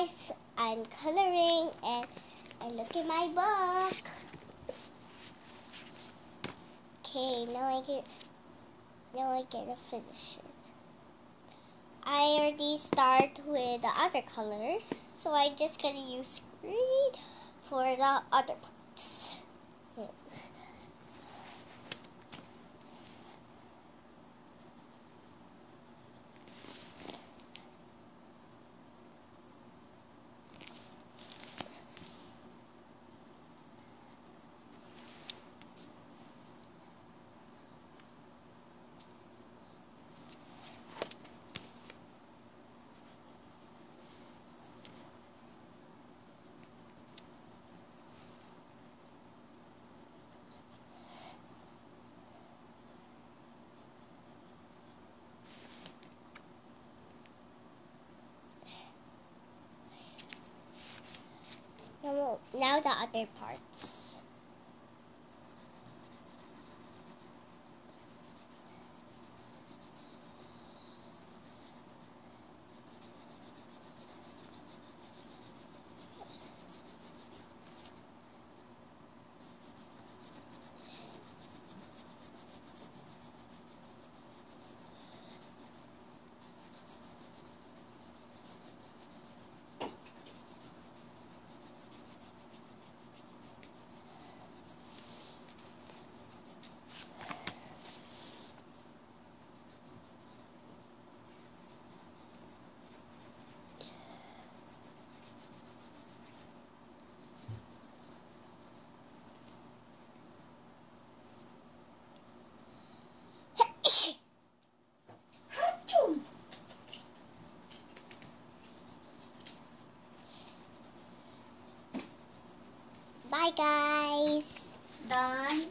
guys, I'm coloring and look at my book. Okay, now I get to finish it. I already start with the other colors, so I just gonna use green for the other parts. Now the other parts. Bye guys. Done.